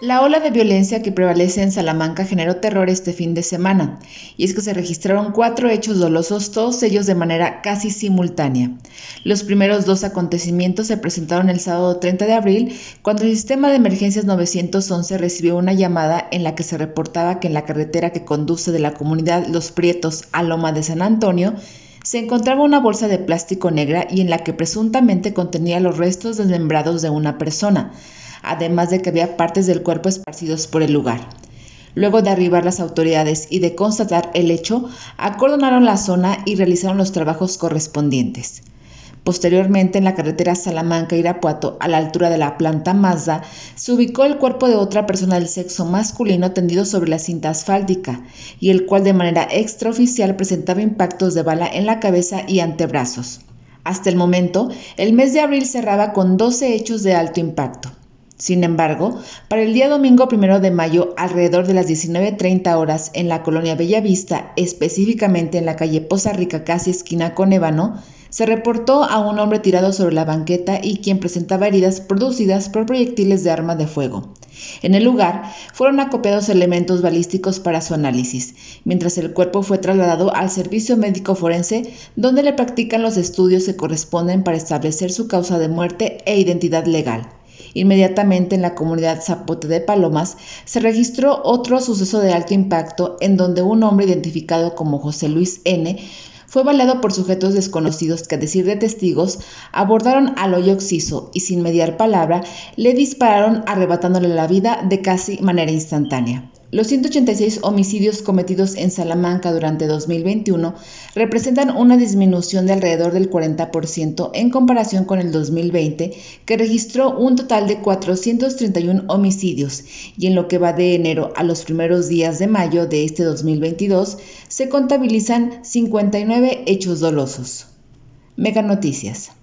La ola de violencia que prevalece en Salamanca generó terror este fin de semana, y es que se registraron 4 hechos dolosos, todos ellos de manera casi simultánea. Los primeros 2 acontecimientos se presentaron el sábado 30 de abril, cuando el sistema de emergencias 911 recibió una llamada en la que se reportaba que en la carretera que conduce de la comunidad Los Prietos a Loma de San Antonio, se encontraba una bolsa de plástico negra y en la que presuntamente contenía los restos desmembrados de una persona, además de que había partes del cuerpo esparcidos por el lugar. Luego de arribar las autoridades y de constatar el hecho, acordonaron la zona y realizaron los trabajos correspondientes. Posteriormente, en la carretera Salamanca-Irapuato, a la altura de la planta Mazda, se ubicó el cuerpo de otra persona del sexo masculino tendido sobre la cinta asfáltica, y el cual de manera extraoficial presentaba impactos de bala en la cabeza y antebrazos. Hasta el momento, el mes de abril cerraba con 12 hechos de alto impacto. Sin embargo, para el día domingo 1 de mayo, alrededor de las 19:30 horas, en la colonia Bellavista, específicamente en la calle Poza Rica, casi esquina con Ébano, se reportó a un hombre tirado sobre la banqueta y quien presentaba heridas producidas por proyectiles de arma de fuego. En el lugar fueron acopiados elementos balísticos para su análisis, mientras el cuerpo fue trasladado al servicio médico forense, donde le practican los estudios que corresponden para establecer su causa de muerte e identidad legal. Inmediatamente en la comunidad Zapote de Palomas se registró otro suceso de alto impacto en donde un hombre identificado como José Luis N. fue baleado por sujetos desconocidos que, a decir de testigos, abordaron al hoyo occiso y sin mediar palabra le dispararon arrebatándole la vida de casi manera instantánea. Los 186 homicidios cometidos en Salamanca durante 2021 representan una disminución de alrededor del 40% en comparación con el 2020, que registró un total de 431 homicidios, y en lo que va de enero a los primeros días de mayo de este 2022 se contabilizan 59 hechos dolosos. Mega Noticias.